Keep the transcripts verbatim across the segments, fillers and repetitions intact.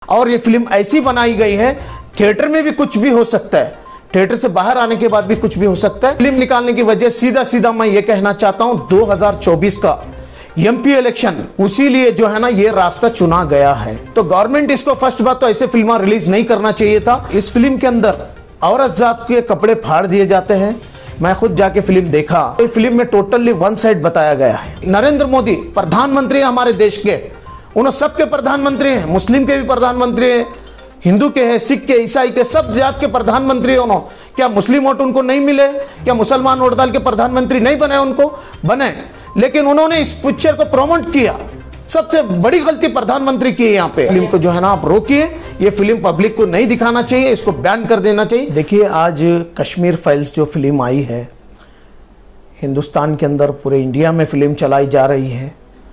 और ये फिल्म ऐसी बनाई गई है, थिएटर में भी कुछ भी हो सकता है, थिएटर से बाहर आने के बाद भी कुछ भी हो सकता है। फिल्म निकालने की वजह सीधा सीधा मैं ये कहना चाहता हूं, दो हज़ार चौबीस का एमपी इलेक्शन, उसी लिए जो है ना ये रास्ता चुना गया है। तो गवर्नमेंट इसको फर्स्ट बात तो ऐसे फिल्म रिलीज नहीं करना चाहिए था। इस फिल्म के अंदर औरत जात के कपड़े फाड़ दिए जाते हैं। मैं खुद जाके फिल्म देखा, तो फिल्म में टोटली वन साइड बताया गया है। नरेंद्र मोदी प्रधानमंत्री हमारे देश के, उन्होंने सबके प्रधानमंत्री हैं, मुस्लिम के भी प्रधानमंत्री हैं, हिंदू के हैं, सिख के, ईसाई के, सब जात के प्रधानमंत्री उन्होंने। क्या मुस्लिम वोट उनको नहीं मिले? क्या मुसलमान वोट डाल के प्रधानमंत्री नहीं बने? उनको बने, लेकिन उन्होंने इस पिक्चर को प्रमोट किया। सबसे बड़ी गलती प्रधानमंत्री की है यहाँ पे। फिल्म को जो है ना आप रोकिए, ये फिल्म पब्लिक को नहीं दिखाना चाहिए, इसको बैन कर देना चाहिए। देखिए आज कश्मीर फाइल्स जो फिल्म आई है, हिंदुस्तान के अंदर पूरे इंडिया में फिल्म चलाई जा रही है।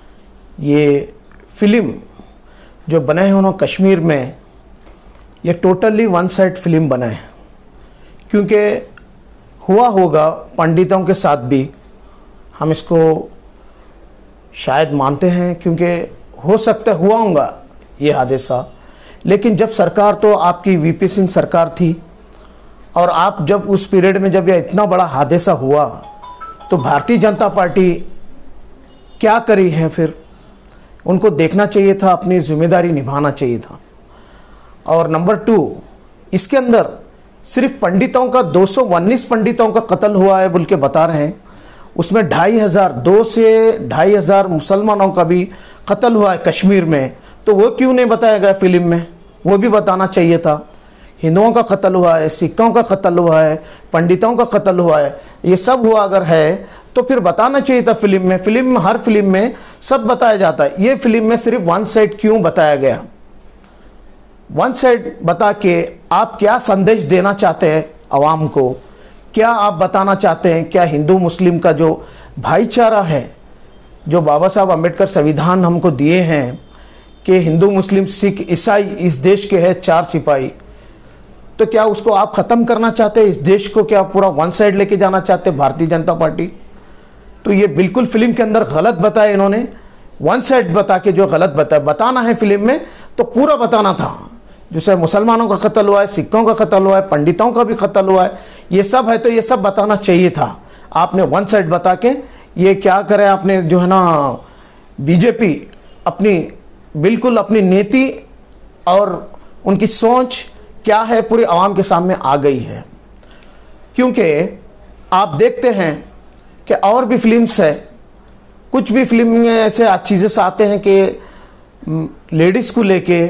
ये फिल्म जो बने हैं उन्होंने कश्मीर में, ये टोटली वन साइड फिल्म बना है। क्योंकि हुआ होगा पंडितों के साथ भी, हम इसको शायद मानते हैं, क्योंकि हो सकता है हुआ होगा ये हादसा। लेकिन जब सरकार तो आपकी वीपी सिंह सरकार थी, और आप जब उस पीरियड में जब यह इतना बड़ा हादसा हुआ, तो भारतीय जनता पार्टी क्या करी है? फिर उनको देखना चाहिए था, अपनी जिम्मेदारी निभाना चाहिए था। और नंबर टू, इसके अंदर सिर्फ पंडितों का दो सौ उन्नीस पंडितों का कत्ल हुआ है बोल के बता रहे हैं। उसमें ढाई हजार दो से ढाई हजार मुसलमानों का भी कत्ल हुआ है कश्मीर में। तो वो क्यों नहीं बताया गया फिल्म में? वो भी बताना चाहिए था। हिंदुओं का कत्ल हुआ है, सिखों का कत्ल हुआ है, पंडितों का कत्ल हुआ है, ये सब हुआ अगर है तो फिर बताना चाहिए था फिल्म में। फिल्म में, हर फिल्म में सब बताया जाता है, ये फिल्म में सिर्फ वन साइड क्यों बताया गया? वन साइड बता के आप क्या संदेश देना चाहते हैं आवाम को? क्या आप बताना चाहते हैं? क्या हिंदू मुस्लिम का जो भाईचारा है, जो बाबा साहब अम्बेडकर संविधान हमको दिए हैं कि हिंदू मुस्लिम सिख ईसाई इस देश के हैं चार सिपाही, तो क्या उसको आप ख़त्म करना चाहते हैं? इस देश को क्या पूरा वन साइड लेके जाना चाहते हैं भारतीय जनता पार्टी? तो ये बिल्कुल फिल्म के अंदर गलत बताया इन्होंने। वन साइड बता के जो गलत बताया, बताना है फिल्म में तो पूरा बताना था। जैसे मुसलमानों का कत्ल हुआ है, सिखों का कत्ल हुआ है, पंडितों का भी कत्ल हुआ है, ये सब है, तो ये सब बताना चाहिए था। आपने वन साइड बता के ये क्या करे? आपने जो है ना बीजेपी अपनी बिल्कुल अपनी नीति और उनकी सोच क्या है पूरे आवाम के सामने आ गई है। क्योंकि आप देखते हैं कि और भी फिल्म्स है, कुछ भी फिल्म में ऐसे चीज़ें आते हैं कि लेडीज़ को लेके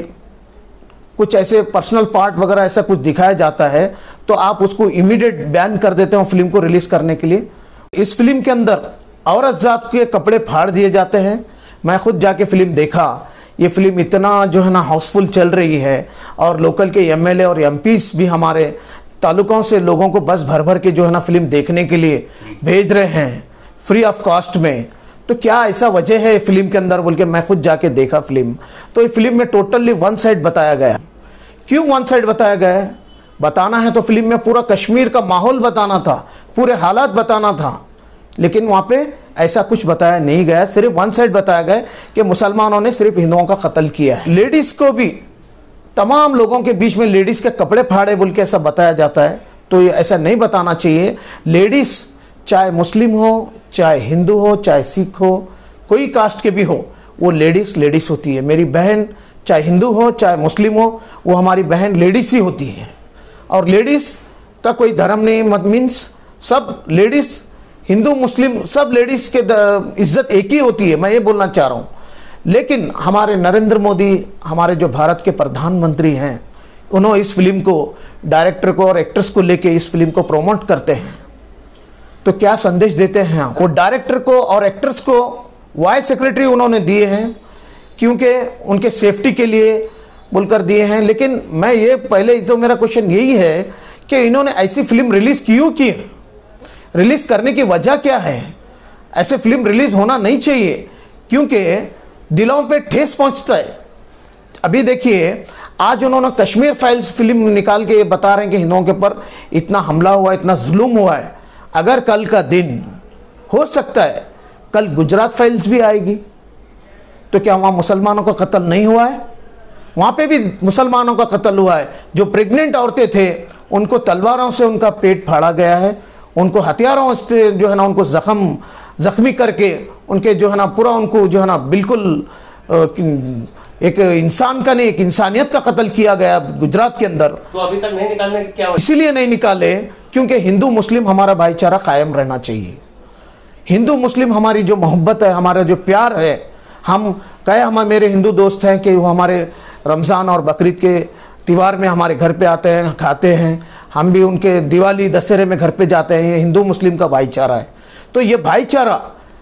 कुछ ऐसे पर्सनल पार्ट वगैरह ऐसा कुछ दिखाया जाता है, तो आप उसको इमीडिएट बैन कर देते हो फिल्म को रिलीज़ करने के लिए। इस फिल्म के अंदर औरत जात के कपड़े फाड़ दिए जाते हैं। मैं खुद जाके फिल्म देखा, ये फिल्म इतना जो है ना हाउसफुल चल रही है, और लोकल के एमएलए और एमपीस भी हमारे तालुकों से लोगों को बस भर भर के जो है ना फिल्म देखने के लिए भेज रहे हैं फ्री ऑफ कॉस्ट में। तो क्या ऐसा वजह है फिल्म के अंदर बोल के मैं खुद जाके देखा फिल्म, तो ये फिल्म में टोटली वन साइड बताया गया। क्यों वन साइड बताया गया? बताना है तो फिल्म में पूरा कश्मीर का माहौल बताना था, पूरे हालात बताना था, लेकिन वहाँ पे ऐसा कुछ बताया नहीं गया। सिर्फ वन साइड बताया गया कि मुसलमानों ने सिर्फ हिंदुओं का कत्ल किया है। लेडीज़ को भी, तमाम लोगों के बीच में लेडीज़ के कपड़े फाड़े बोल के ऐसा बताया जाता है, तो ये ऐसा नहीं बताना चाहिए। लेडीज़ चाहे मुस्लिम हो, चाहे हिंदू हो, चाहे सिख हो, कोई कास्ट के भी हो, वो लेडीज़ लेडीज़ होती है। मेरी बहन चाहे हिंदू हो चाहे मुस्लिम हो, वो हमारी बहन लेडीज़ ही होती है। और लेडीज़ का कोई धर्म नहीं, मत मीन्स सब लेडीज़, हिंदू मुस्लिम सब लेडीज़ के इज्जत एक ही होती है, मैं ये बोलना चाह रहा हूँ। लेकिन हमारे नरेंद्र मोदी, हमारे जो भारत के प्रधानमंत्री हैं, उन्होंने इस फिल्म को, डायरेक्टर को और एक्ट्रेस को लेके इस फिल्म को प्रमोट करते हैं, तो क्या संदेश देते हैं? वो डायरेक्टर को और एक्ट्रेस को वाइस सेक्रेटरी उन्होंने दिए हैं, क्योंकि उनके सेफ्टी के लिए बोलकर दिए हैं। लेकिन मैं ये पहले तो मेरा क्वेश्चन यही है कि इन्होंने ऐसी फिल्म रिलीज़ क्यों की? रिलीज़ करने की वजह क्या है? ऐसे फिल्म रिलीज़ होना नहीं चाहिए, क्योंकि दिलों पे ठेस पहुंचता है। अभी देखिए आज उन्होंने कश्मीर फाइल्स फिल्म निकाल के ये बता रहे हैं कि हिंदुओं के ऊपर इतना हमला हुआ, इतना जुल्म हुआ है। अगर कल का दिन हो सकता है कल गुजरात फाइल्स भी आएगी, तो क्या वहाँ मुसलमानों का कत्ल नहीं हुआ है? वहाँ पे भी मुसलमानों का कत्ल हुआ है। जो प्रेग्नेंट औरतें थे उनको तलवारों से उनका पेट फाड़ा गया है, उनको हथियारों से जो है ना उनको जख्म जख्मी करके उनके जो है ना पूरा उनको जो है ना बिल्कुल एक इंसान का नहीं एक इंसानियत का कत्ल किया गया गुजरात के अंदर। तो अभी तक नहीं निकालने क्या वजह? इसीलिए नहीं निकाले क्योंकि हिंदू मुस्लिम हमारा भाईचारा कायम रहना चाहिए। हिंदू मुस्लिम हमारी जो मोहब्बत है, हमारा जो प्यार है, हम कहे हम मेरे हिंदू दोस्त हैं कि वो हमारे रमज़ान और बकरीद के त्यौहार में हमारे घर पे आते हैं, खाते हैं, हम भी उनके दिवाली दशहरे में घर पे जाते हैं। ये हिंदू मुस्लिम का भाईचारा है। तो ये भाईचारा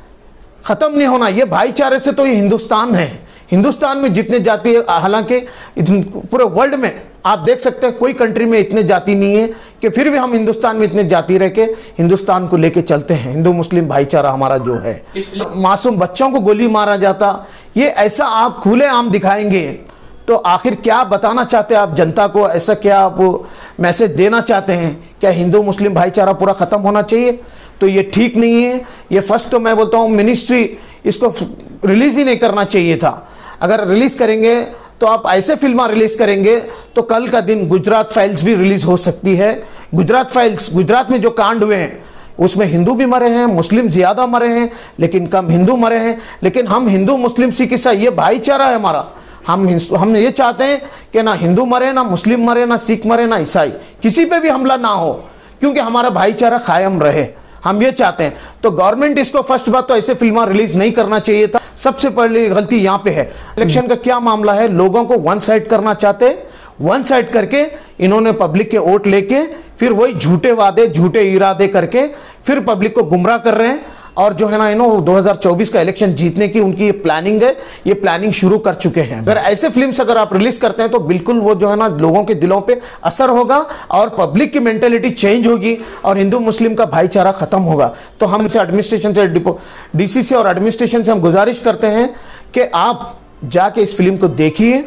ख़त्म नहीं होना। ये भाईचारे से तो ये हिंदुस्तान है। हिंदुस्तान में जितने जाति, हालांकि पूरे वर्ल्ड में आप देख सकते हैं कोई कंट्री में इतने जाति नहीं है कि फिर भी हम हिंदुस्तान में इतने जाति रह के हिंदुस्तान को लेके चलते हैं। हिंदू मुस्लिम भाईचारा हमारा जो है, मासूम बच्चों को गोली मारा जाता, ये ऐसा आप खुले आम दिखाएंगे तो आखिर क्या बताना चाहते हैं आप जनता को? ऐसा क्या आप मैसेज देना चाहते हैं? क्या हिंदू मुस्लिम भाईचारा पूरा ख़त्म होना चाहिए? तो ये ठीक नहीं है। ये फर्स्ट तो मैं बोलता हूँ मिनिस्ट्री इसको रिलीज़ ही नहीं करना चाहिए था। अगर रिलीज़ करेंगे तो आप ऐसे फिल्म रिलीज़ करेंगे तो कल का दिन गुजरात फाइल्स भी रिलीज़ हो सकती है। गुजरात फाइल्स, गुजरात में जो कांड हुए हैं उसमें हिंदू भी मरे हैं, मुस्लिम ज़्यादा मरे हैं, लेकिन कम हिंदू मरे हैं। लेकिन हम हिंदू मुस्लिम सिख ईसाई ये भाईचारा है हमारा। हम हम ये चाहते हैं कि ना हिंदू मरे, ना मुस्लिम मरे, ना सिख मरे, ना ईसाई, किसी पे भी हमला ना हो, क्योंकि हमारा भाईचारा कायम रहे, हम ये चाहते हैं। तो गवर्नमेंट इसको फर्स्ट बात तो ऐसे फिल्म रिलीज नहीं करना चाहिए था। सबसे पहली गलती यहाँ पे है। इलेक्शन का क्या मामला है, लोगों को वन साइड करना चाहते, वन साइड करके इन्होंने पब्लिक के वोट लेके फिर वही झूठे वादे झूठे इरादे करके फिर पब्लिक को गुमराह कर रहे हैं। और जो है ना इन्हों दो हज़ार चौबीस का इलेक्शन जीतने की उनकी ये प्लानिंग है, ये प्लानिंग शुरू कर चुके हैं। अगर ऐसे फिल्म्स अगर आप रिलीज करते हैं तो बिल्कुल वो जो है ना लोगों के दिलों पे असर होगा और पब्लिक की मेंटेलिटी चेंज होगी और हिंदू मुस्लिम का भाईचारा खत्म होगा। तो हम इसे एडमिनिस्ट्रेशन से, डीसी से और एडमिनिस्ट्रेशन से हम गुजारिश करते हैं कि आप जाके इस फिल्म को देखिए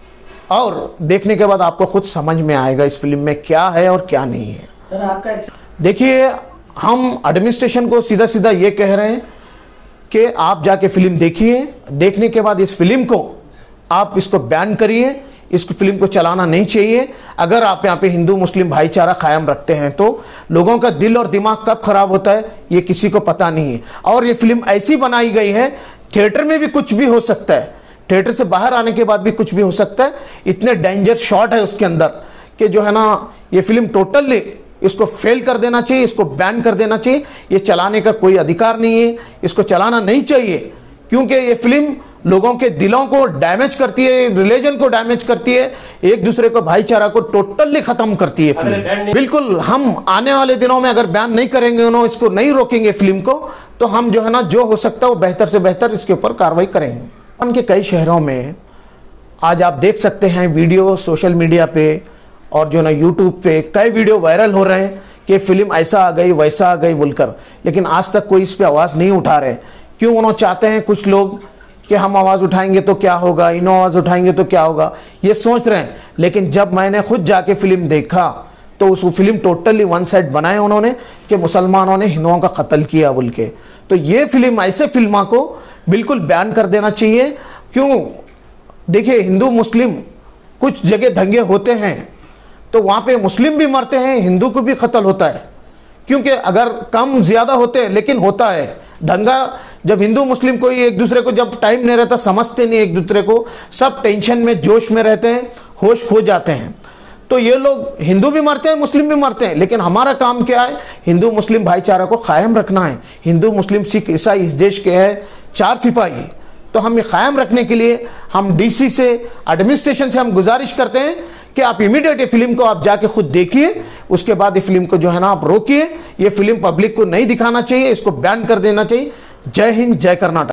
और देखने के बाद आपको खुद समझ में आएगा इस फिल्म में क्या है और क्या नहीं है। सर आपका देखिए, हम एडमिनिस्ट्रेशन को सीधा सीधा ये कह रहे हैं कि आप जाके फिल्म देखिए, देखने के बाद इस फिल्म को आप इसको बैन करिए, इस फिल्म को चलाना नहीं चाहिए। अगर आप यहाँ पे हिंदू मुस्लिम भाईचारा कायम रखते हैं तो लोगों का दिल और दिमाग कब खराब होता है ये किसी को पता नहीं है। और ये फिल्म ऐसी बनाई गई है, थिएटर में भी कुछ भी हो सकता है, थिएटर से बाहर आने के बाद भी कुछ भी हो सकता है। इतने डेंजर शॉट है उसके अंदर कि जो है ना ये फिल्म टोटली इसको फेल कर देना चाहिए, इसको बैन कर देना चाहिए। ये चलाने का कोई अधिकार नहीं है, इसको चलाना नहीं चाहिए, क्योंकि ये फिल्म लोगों के दिलों को डैमेज करती है, रिलीजन को डैमेज करती है, एक दूसरे को भाईचारा को टोटली खत्म करती है फिल्म। बिल्कुल, हम आने वाले दिनों में अगर बैन नहीं करेंगे, उन्होंने इसको नहीं रोकेंगे फिल्म को, तो हम जो है ना जो हो सकता है वो बेहतर से बेहतर इसके ऊपर कार्रवाई करेंगे। उनके कई शहरों में आज आप देख सकते हैं वीडियो सोशल मीडिया पे और जो ना यूट्यूब पे कई वीडियो वायरल हो रहे हैं कि फिल्म ऐसा आ गई वैसा आ गई बोलकर, लेकिन आज तक कोई इस पे आवाज़ नहीं उठा रहे। क्यों? उन्होंने चाहते हैं कुछ लोग कि हम आवाज़ उठाएंगे तो क्या होगा, इन्हों आवाज़ उठाएंगे तो क्या होगा, ये सोच रहे हैं। लेकिन जब मैंने खुद जाके फिल्म देखा तो उस फिल्म टोटली वन साइड बनाए उन्होंने कि मुसलमानों ने हिंदुओं का कत्ल किया बोल के। तो ये फिल्म, ऐसे फिल्मों को बिल्कुल बैन कर देना चाहिए। क्यों? देखिए, हिंदू मुस्लिम कुछ जगह दंगे होते हैं तो वहाँ पे मुस्लिम भी मरते हैं, हिंदू को भी कत्ल होता है, क्योंकि अगर कम ज़्यादा होते हैं लेकिन होता है दंगा। जब हिंदू मुस्लिम कोई एक दूसरे को जब टाइम नहीं रहता, समझते नहीं एक दूसरे को, सब टेंशन में जोश में रहते हैं, होश खो जाते हैं। तो ये लोग हिंदू भी मरते हैं, मुस्लिम भी मरते हैं, लेकिन हमारा काम क्या है? हिंदू मुस्लिम भाईचारा को कायम रखना है। हिंदू मुस्लिम सिख ईसाई इस देश के हैं चार सिपाही, तो हम ये कायम रखने के लिए हम डीसी से, एडमिनिस्ट्रेशन से हम गुजारिश करते हैं कि आप इमीडिएट ये फिल्म को आप जाके खुद देखिए, उसके बाद ये फिल्म को जो है ना आप रोकिए। ये फिल्म पब्लिक को नहीं दिखाना चाहिए, इसको बैन कर देना चाहिए। जय हिंद, जय कर्नाटक।